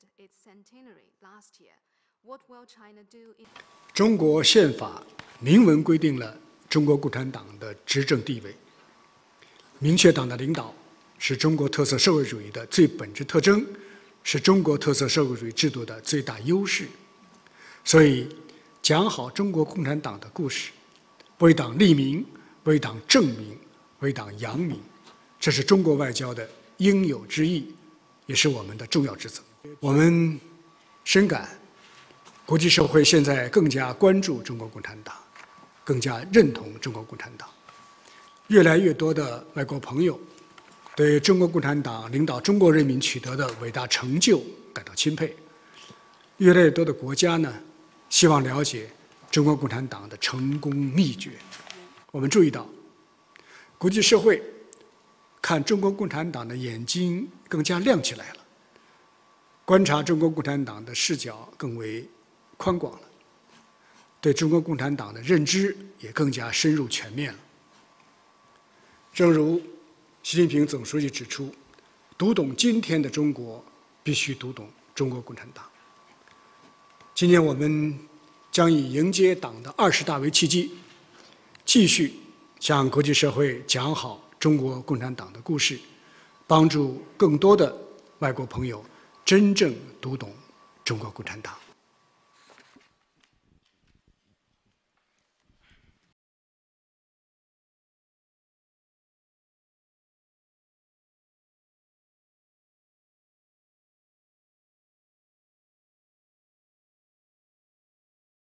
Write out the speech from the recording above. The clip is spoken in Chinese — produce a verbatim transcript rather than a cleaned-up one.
中国宪法明文规定了中国共产党的执政地位，明确党的领导是中国特色社会主义的最本质特征，是中国特色社会主义制度的最大优势。所以，讲好中国共产党的故事，为党立名，为党正名，为党扬名，这是中国外交的应有之义，也是我们的重要职责。我们深感，国际社会现在更加关注中国共产党，更加认同中国共产党。越来越多的外国朋友对中国共产党领导中国人民取得的伟大成就感到钦佩。越来越多的国家呢，希望了解中国共产党的成功秘诀。我们注意到，国际社会看中国共产党的眼睛更加亮起来了，观察中国共产党的视角更为宽广了，对中国共产党的认知也更加深入全面了。正如习近平总书记指出，读懂今天的中国，必须读懂中国共产党。今年我们将以迎接党的二十大为契机，继续向国际社会讲好中国共产党的故事，帮助更多的外国朋友真正读懂中国共产党。